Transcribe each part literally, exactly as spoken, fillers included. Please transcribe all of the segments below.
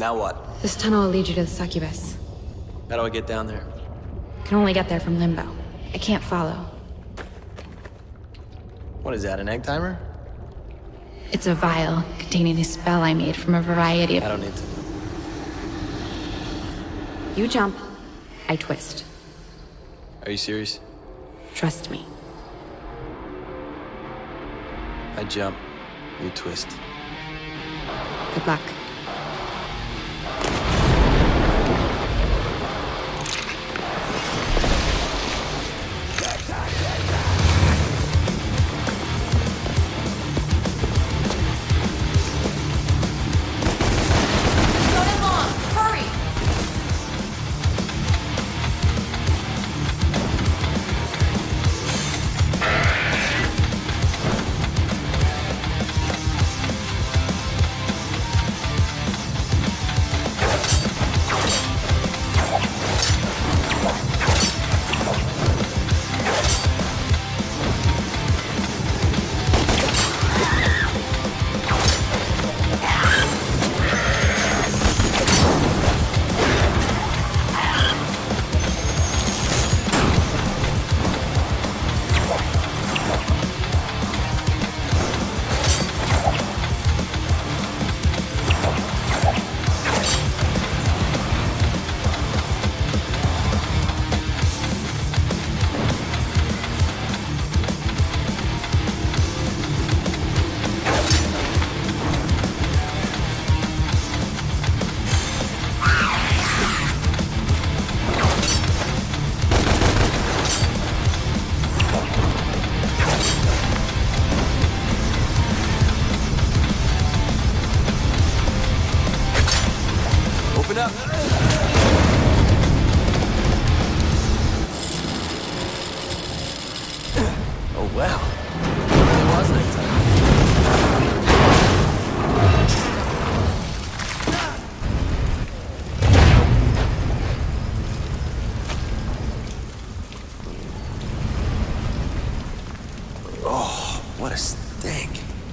Now what? This tunnel will lead you to the succubus. How do I get down there? Can only get there from Limbo. I can't follow. What is that, an egg timer? It's a vial containing a spell I made from a variety of... I don't need to know. You jump, I twist. Are you serious? Trust me. I jump, you twist. Good luck. Open up! Oh, wow. It really was nighttime. Oh, what a stink.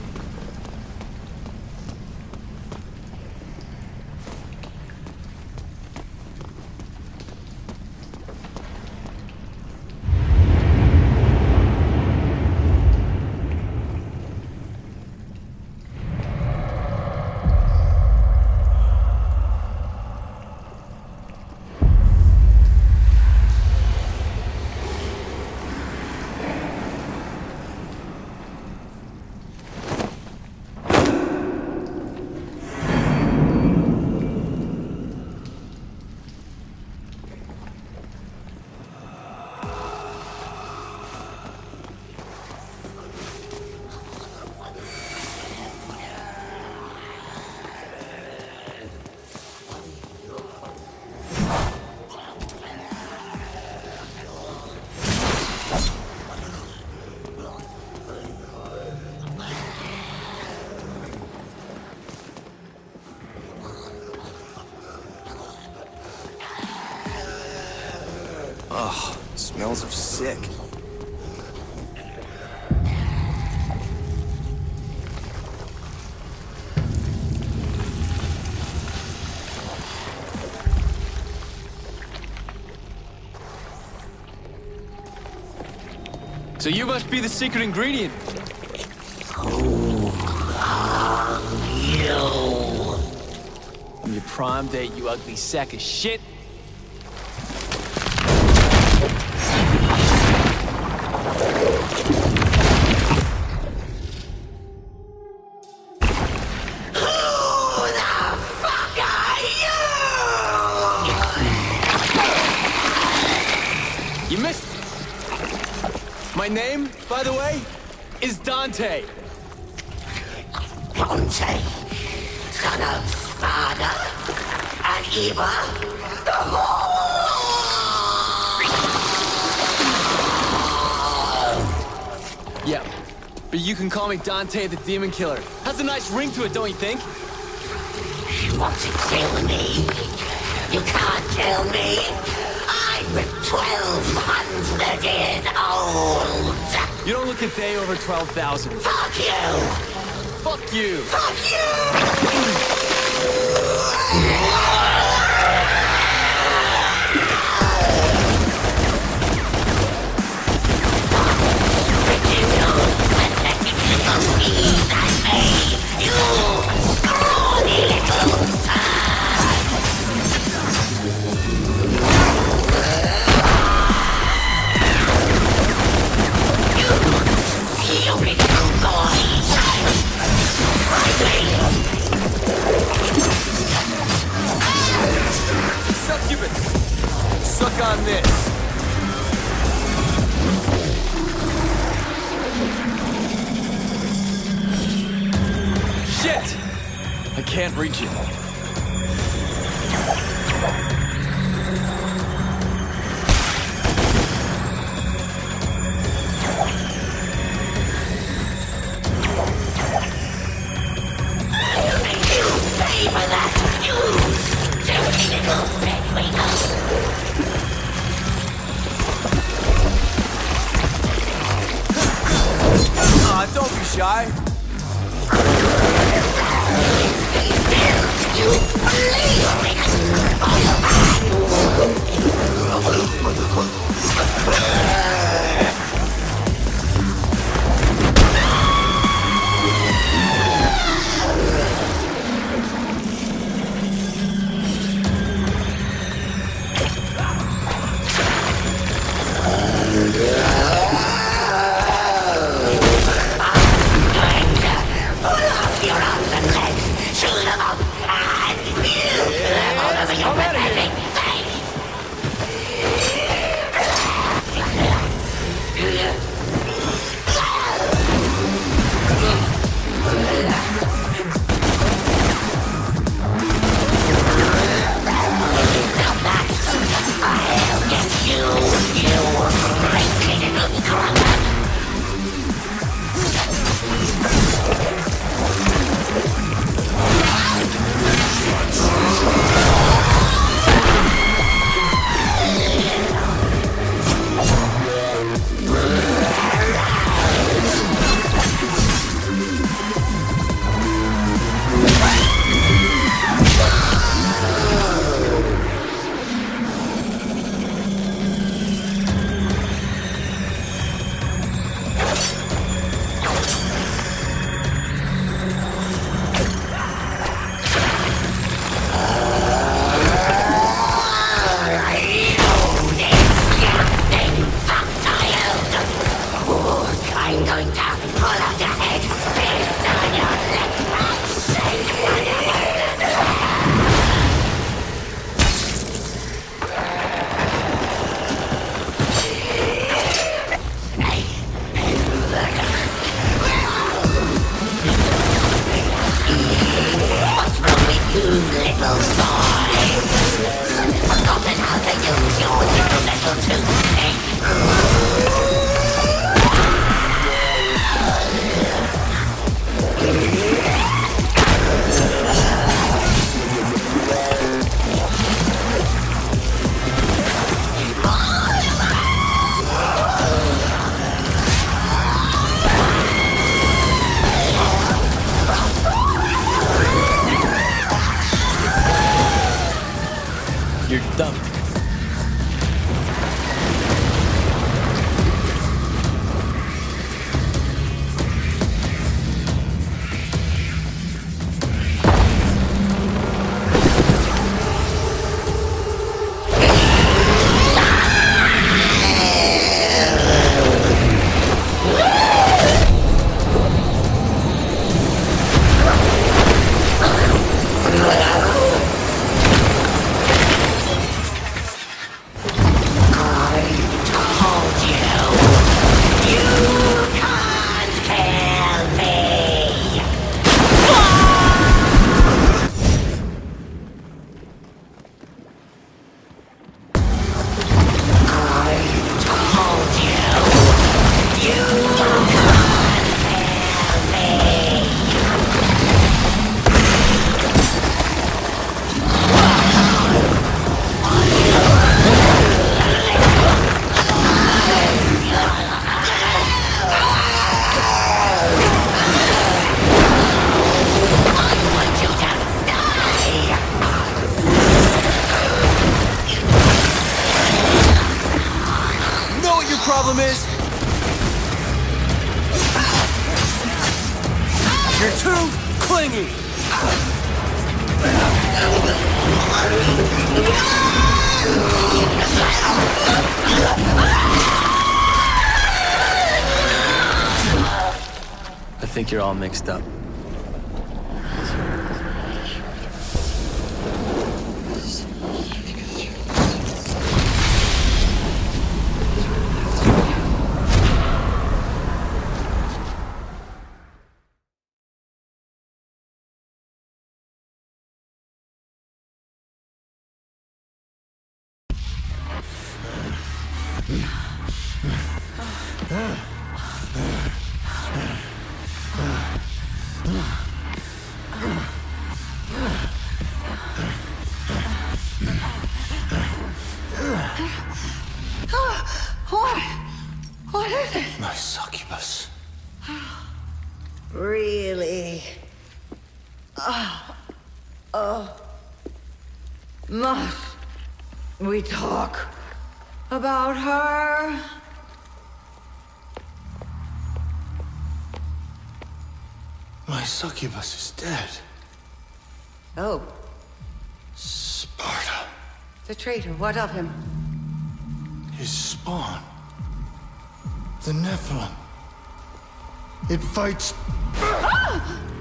Ugh, smells of sick. So you must be the secret ingredient. Who are you? I'm your prom date, you ugly sack of shit. You missed it. My name, by the way, is Dante. Dante, son of Spada and Eva, the whole. Yeah, but you can call me Dante the Demon Killer. Has a nice ring to it, don't you think? You want to kill me? You can't kill me. I'm twelve hundred years old. You don't look a day over twelve thousand. Fuck you. Fuck you. Fuck you. Succubus! Suck on this! Shit! I can't reach it. Aw, don't be shy. your problem is? You're too clingy! I think you're all mixed up. What? What is it? My succubus. Really? Oh. Oh. Must we talk about her? My succubus is dead. Oh, Sparta. the traitor. What of him? His spawn. The Nephilim. It fights... Ah!